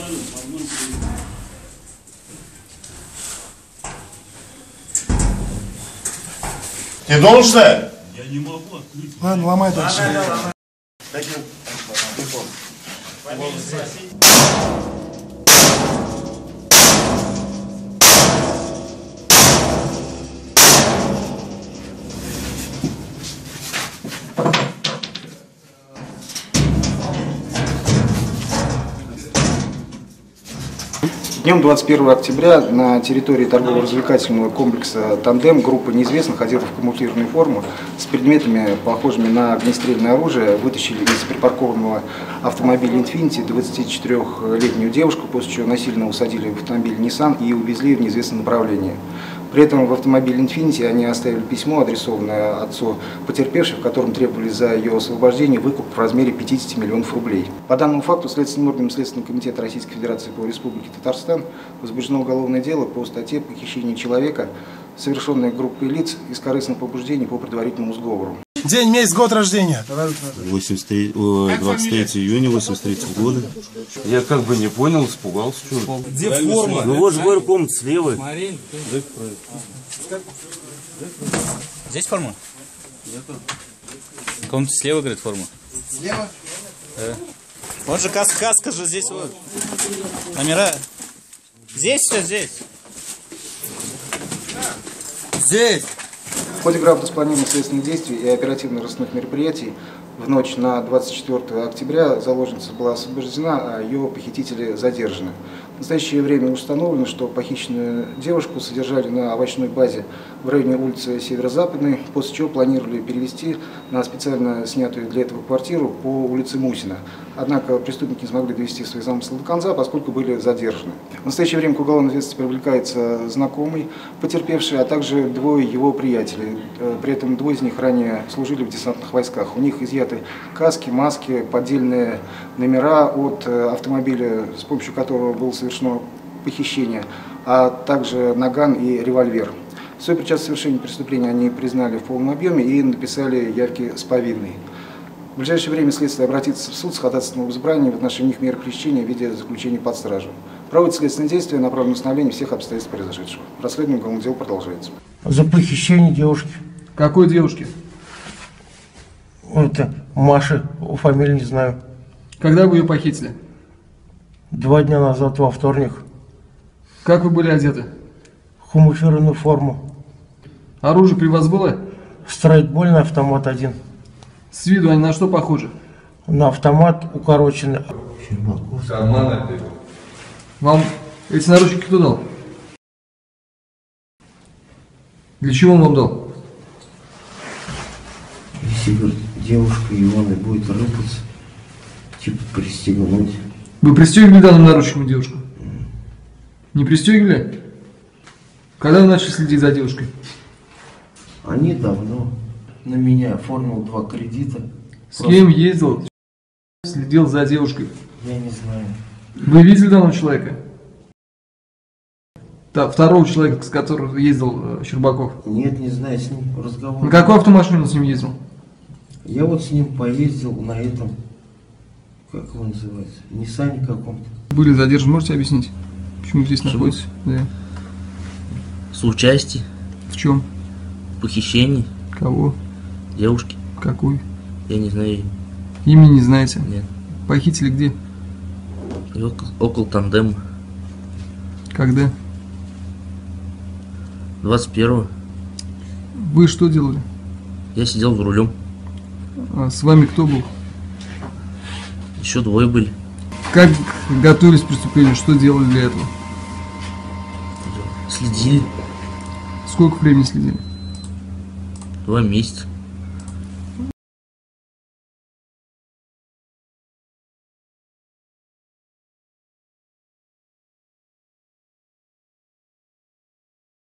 Ты должен? Я не могу открыть. Ладно, ломай дальше. Днем 21 октября на территории торгово-развлекательного комплекса «Тандем» группа неизвестных, одетых в камуфлированную форму, с предметами, похожими на огнестрельное оружие, вытащили из припаркованного автомобиля «Инфинити» 24-летнюю девушку, после чего насильно усадили в автомобиль Nissan и увезли в неизвестном направлении. При этом в автомобиле «Инфинити» они оставили письмо, адресованное отцу потерпевшей, в котором требовали за ее освобождение выкуп в размере 50 миллионов рублей. По данному факту Следственным органом Следственного комитета Российской Федерации по Республике Татарстан возбуждено уголовное дело по статье «Похищение человека», совершенное группой лиц из корыстных побуждений по предварительному сговору. День, месяц, год рождения. 23 июня 83 года. Я как бы не понял, испугался. Что? Где форма? Ну вот же говорю, комната слева. Здесь форма? Комната слева, говорит, форма. Слева? Вот же каска же здесь вот. Номера. Здесь все, здесь. Здесь! В ходе грамотно спланированных следственных действий и оперативно-розыскных мероприятий в ночь на 24 октября заложница была освобождена, а ее похитители задержаны. В настоящее время установлено, что похищенную девушку содержали на овощной базе в районе улицы Северо-Западной, после чего планировали перевести на специально снятую для этого квартиру по улице Мусина. Однако преступники не смогли довести свои замыслы до конца, поскольку были задержаны. В настоящее время к уголовной ответственности привлекается знакомый потерпевший, а также двое его приятелей. При этом двое из них ранее служили в десантных войсках. У них изъяты каски, маски, поддельные номера от автомобиля, с помощью которого было совершено похищение, а также наган и револьвер. Свою причастность к совершению преступления они признали в полном объеме и написали явки с повинной. В ближайшее время следствие обратится в суд с ходатайством об избрании в отношении их меры пресечения в виде заключения под стражу. Проводится следственные действия, направленные на установление всех обстоятельств произошедшего. Расследование уголовного дела продолжается. За похищение девушки. Какой девушки? Это Маша, фамилию не знаю. Когда вы ее похитили? 2 дня назад, во вторник. Как вы были одеты? Камуфлированную форму. Оружие при вас было? Страйкбольный автомат один. С виду они на что похожи? На автомат укороченный. Вам эти наручники кто дал? Для чего он вам дал? Если, говорит, девушка Ивана будет рыпаться, типа пристегнуть. Вы пристегивали данным наручником девушку? Не пристегивали? Когда вы начали следить за девушкой? Они давно на меня оформил 2 кредита. С кем ездил? Следил за девушкой? Я не знаю. Вы видели данного человека? Второго человека, с которым ездил Щербаков? Нет, не знаю, с ним разговор. На какой автомашине он с ним ездил? Я вот с ним поездил на этом, как его называется, Ниссане каком-то. Были задержаны, можете объяснить? Почему здесь находитесь? Да. Соучастие. В чем? Похищение. Кого? Девушки. Какой? Я не знаю. Имени не знаете? Нет. Похитили где? Около Тандема. Когда? 21-го. Вы что делали? Я сидел за рулем. А с вами кто был? Еще 2 были. Как готовились к преступлению? Что делали для этого? Следили. Сколько времени следили? 2 месяца.